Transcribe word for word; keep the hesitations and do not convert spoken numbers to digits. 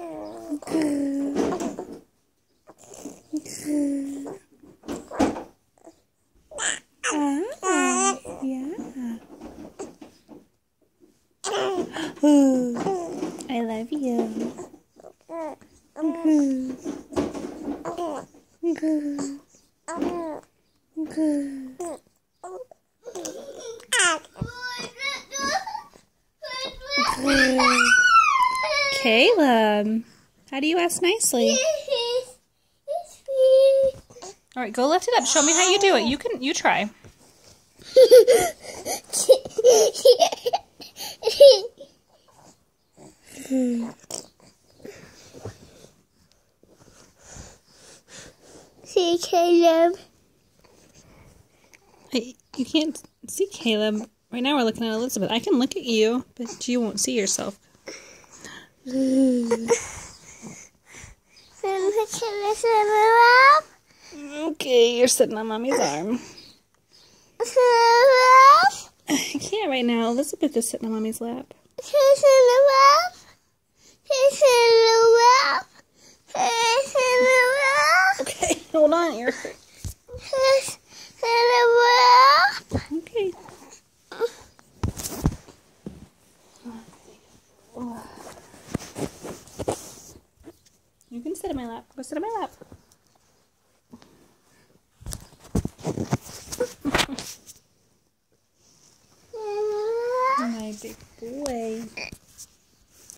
Ah, yeah. Ooh, I love you. Good. Good. Good. Good. Caleb, how do you ask nicely? All right, go lift it up. Show me how you do it. You can. You try. See, Caleb. Hey, you can't see Caleb. Right now we're looking at Elizabeth. I can look at you, but you won't see yourself. Okay, you're sitting on Mommy's arm. I can't right now. Elizabeth is sitting on Mommy's lap. Okay, hold on. You're hurt. Okay. You can sit in my lap. Go sit in my lap. My big boy.